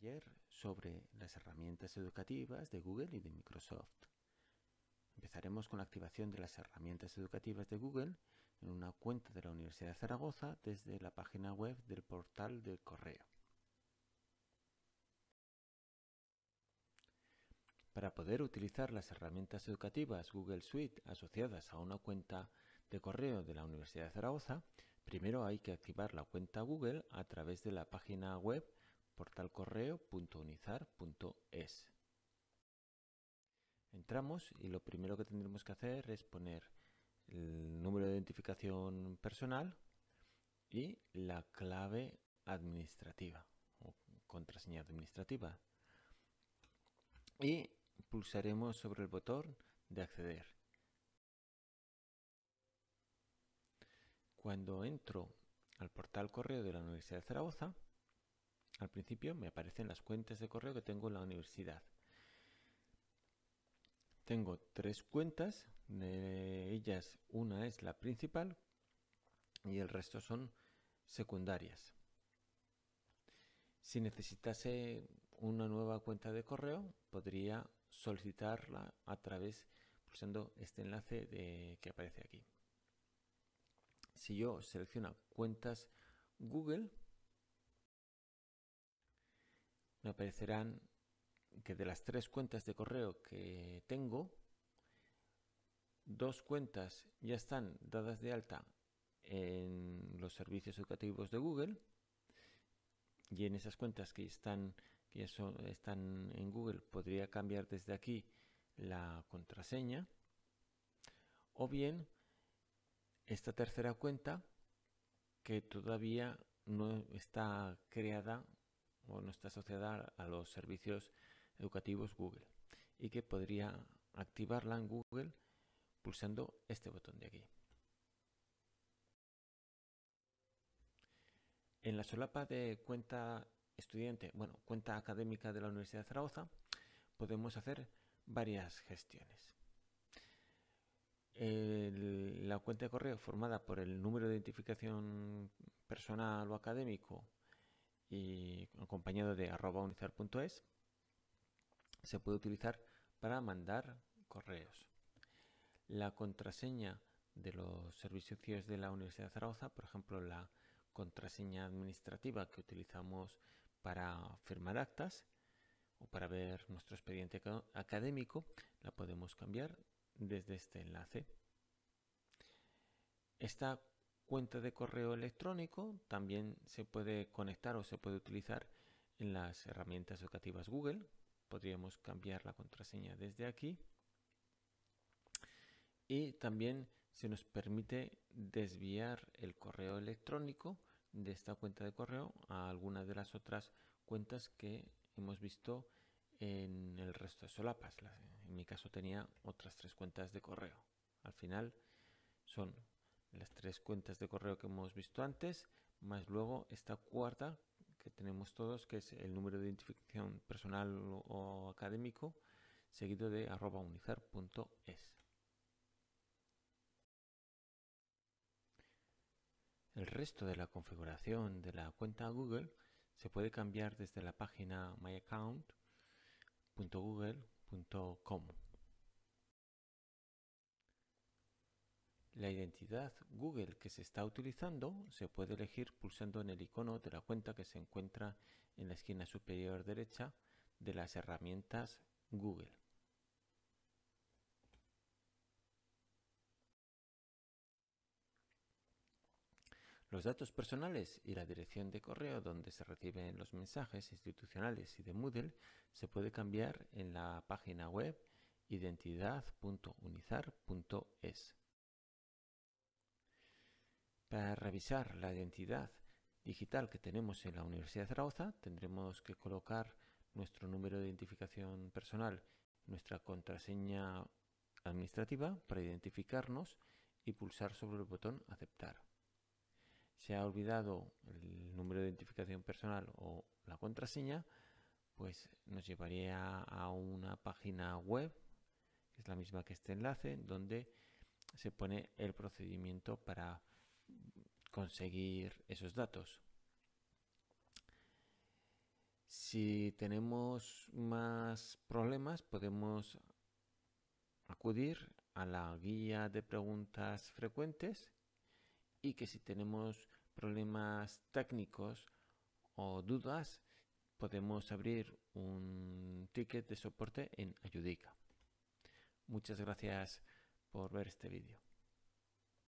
taller sobre las herramientas educativas de Google y de Microsoft. Empezaremos con la activación de las herramientas educativas de Google en una cuenta de la Universidad de Zaragoza desde la página web del portal del correo. Para poder utilizar las herramientas educativas Google Suite asociadas a una cuenta de correo de la Universidad de Zaragoza, primero hay que activar la cuenta Google a través de la página web portalcorreo.unizar.es. Entramos y lo primero que tendremos que hacer es poner el número de identificación personal y la clave administrativa o contraseña administrativa. Y pulsaremos sobre el botón de acceder. Cuando entro al portal correo de la Universidad de Zaragoza, al principio me aparecen las cuentas de correo que tengo en la universidad. Tengo 3 cuentas, de ellas una es la principal y el resto son secundarias. Si necesitase una nueva cuenta de correo, podría solicitarla a través pulsando este enlace que aparece aquí. Si yo selecciono cuentas Google, me aparecerán que de las 3 cuentas de correo que tengo, 2 cuentas ya están dadas de alta en los servicios educativos de Google, y en esas cuentas que están en Google podría cambiar desde aquí la contraseña, o bien esta tercera cuenta que todavía no está creada o no está asociada a los servicios educativos Google y que podría activarla en Google pulsando este botón de aquí. En la solapa de cuenta estudiante, cuenta académica de la Universidad de Zaragoza, podemos hacer varias gestiones. La cuenta de correo formada por el número de identificación personal o académico y acompañado de @unizar.es se puede utilizar para mandar correos. La contraseña de los servicios de la Universidad de Zaragoza, por ejemplo la contraseña administrativa que utilizamos para firmar actas o para ver nuestro expediente académico, la podemos cambiar desde este enlace. Esta cuenta de correo electrónico también se puede conectar o se puede utilizar en las herramientas educativas Google. Podríamos cambiar la contraseña desde aquí. Y también se nos permite desviar el correo electrónico de esta cuenta de correo a alguna de las otras cuentas que hemos visto en el resto de solapas. En mi caso tenía otras 3 cuentas de correo. Al final son las 3 cuentas de correo que hemos visto antes, más luego esta cuarta que tenemos todos, que es el número de identificación personal o académico, seguido de @unizar.es. El resto de la configuración de la cuenta Google se puede cambiar desde la página myaccount.google.com. La identidad Google que se está utilizando se puede elegir pulsando en el icono de la cuenta que se encuentra en la esquina superior derecha de las herramientas Google. Los datos personales y la dirección de correo donde se reciben los mensajes institucionales y de Moodle se puede cambiar en la página web identidad.unizar.es. Para revisar la identidad digital que tenemos en la Universidad de Zaragoza, tendremos que colocar nuestro número de identificación personal, nuestra contraseña administrativa para identificarnos y pulsar sobre el botón aceptar. Si ha olvidado el número de identificación personal o la contraseña, pues nos llevaría a una página web, que es la misma que este enlace, donde se pone el procedimiento para conseguir esos datos. Si tenemos más problemas, podemos acudir a la guía de preguntas frecuentes, y que si tenemos problemas técnicos o dudas, podemos abrir un ticket de soporte en Ayudica. Muchas gracias por ver este vídeo.